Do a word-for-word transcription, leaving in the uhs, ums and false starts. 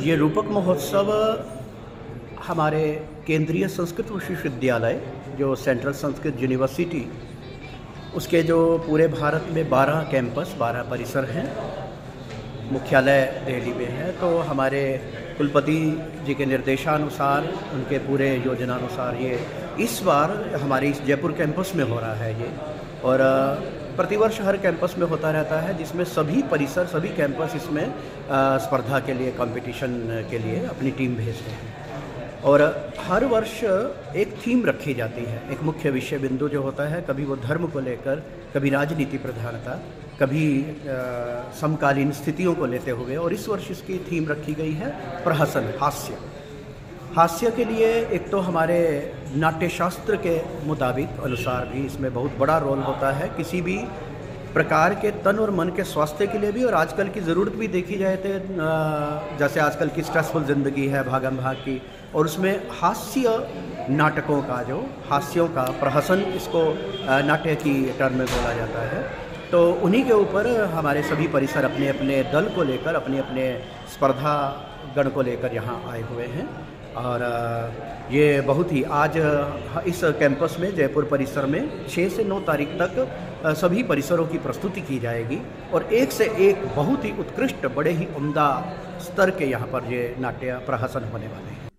ये रूपक महोत्सव हमारे केंद्रीय संस्कृत विश्वविद्यालय जो सेंट्रल संस्कृत यूनिवर्सिटी, उसके जो पूरे भारत में बारह कैंपस बारह परिसर हैं, मुख्यालय दिल्ली में है। तो हमारे कुलपति जी के निर्देशानुसार, उनके पूरे योजनानुसार ये इस बार हमारे इस जयपुर कैंपस में हो रहा है ये। और प्रतिवर्ष हर कैंपस में होता रहता है, जिसमें सभी परिसर सभी कैंपस इसमें स्पर्धा के लिए, कंपटीशन के लिए अपनी टीम भेजते हैं। और हर वर्ष एक थीम रखी जाती है, एक मुख्य विषय बिंदु जो होता है, कभी वो धर्म को लेकर, कभी राजनीति प्रधानता, कभी समकालीन स्थितियों को लेते हुए। और इस वर्ष इसकी थीम रखी गई है प्रहसन, हास्य। हास्य के लिए एक तो हमारे नाट्यशास्त्र के मुताबिक अनुसार भी इसमें बहुत बड़ा रोल होता है, किसी भी प्रकार के तन और मन के स्वास्थ्य के लिए भी। और आजकल की ज़रूरत भी देखी जाए तो जैसे आजकल की स्ट्रेसफुल ज़िंदगी है, भागम भाग की, और उसमें हास्य नाटकों का, जो हास्यों का प्रहसन, इसको नाट्य की टर्म में बोला जाता है। तो उन्हीं के ऊपर हमारे सभी परिसर अपने अपने दल को लेकर, अपने अपने स्पर्धा गण को लेकर यहाँ आए हुए हैं। और ये बहुत ही आज इस कैंपस में, जयपुर परिसर में छह से नौ तारीख तक सभी परिसरों की प्रस्तुति की जाएगी। और एक से एक बहुत ही उत्कृष्ट, बड़े ही उम्दा स्तर के यहाँ पर ये नाट्य प्रहसन होने वाले हैं।